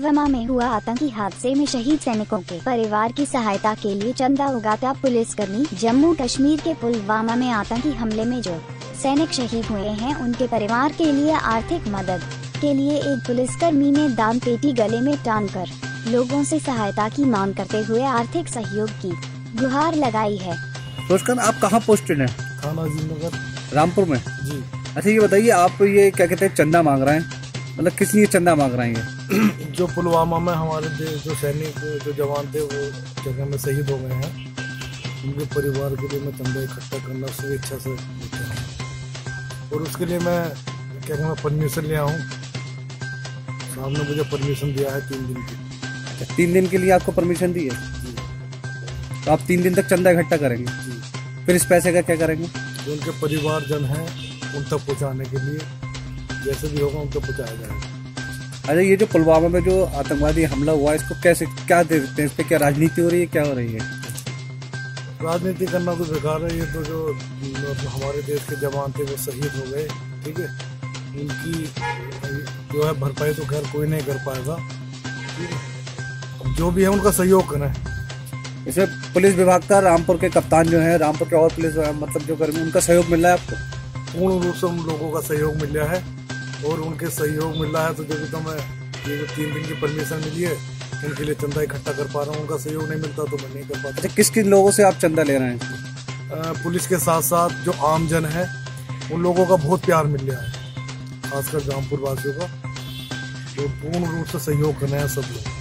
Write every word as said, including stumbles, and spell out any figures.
पुलवामा में हुआ आतंकी हादसे में शहीद सैनिकों के परिवार की सहायता के लिए चंदा उगाता पुलिसकर्मी। जम्मू कश्मीर के पुलवामा में आतंकी हमले में जो सैनिक शहीद हुए हैं उनके परिवार के लिए आर्थिक मदद के लिए एक पुलिसकर्मी ने दान पेटी गले में टांगकर लोगों से सहायता की मांग करते हुए आर्थिक सहयोग की गुहार लगाई है। रोशकन, आप कहाँ पोस्टेड हैं? थाना अजीमनगर, रामपुर में जी। अच्छा, ये बताइए, आप ये क्या कहते हैं चंदा मांग रहे हैं, मतलब किस लिए चंदा मांग रहे हैं? जो पुलवामा में हमारे देश जो सैनिक जो जवान थे वो जगह में शहीद हो गए हैं, उनके परिवार के लिए मैं चंदा इकट्ठा करना स्वेच्छा से लेता हूँ। और उसके लिए मैं क्या कहना परमिशन लिया हूँ। साहब ने मुझे परमिशन दिया है तीन दिन की। अच्छा, तीन दिन के लिए आपको परमिशन दी है? जी। तो आप तीन दिन तक चंदा इकट्ठा करेंगे? जी। फिर इस पैसे का क्या करेंगे? जो उनके परिवारजन हैं उन तक पहुँचाने के लिए जैसे भी होगा उन तक पहुँचाया जाएगा। अच्छा, ये जो पुलवामा में जो आतंकवादी हमला हुआ है, इसको कैसे क्या देखते हैं? इस पे क्या राजनीति हो रही है, क्या हो रही है? राजनीति करना तो बेकार है। ये तो जो हमारे देश के जवान थे वो शहीद हो गए, ठीक है। उनकी जो है भरपाई तो खैर कोई नहीं कर पाएगा, ठीक है। जो भी है उनका सहयोग करें। इसमें पुलिस विभाग का रामपुर के कप्तान जो है, रामपुर के और पुलिस मतलब जो कर्मी, उनका सहयोग मिल रहा है आपको? पूर्ण रूप से उन लोगों का सहयोग मिल रहा है और उनके सहयोग मिल रहा है तो जब तो मैं ये जो तीन दिन की परमिशन मिली है उनके लिए चंदा इकट्ठा कर पा रहा हूँ। उनका सहयोग नहीं मिलता तो मैं नहीं कर पाता। अच्छा, किस किस लोगों से आप चंदा ले रहे हैं? पुलिस के साथ साथ जो आम जन है उन लोगों का बहुत प्यार मिल रहा है, खासकर रामपुर वासियों का, जो पूर्ण रूप से सहयोग कर रहे हैं सब लोग।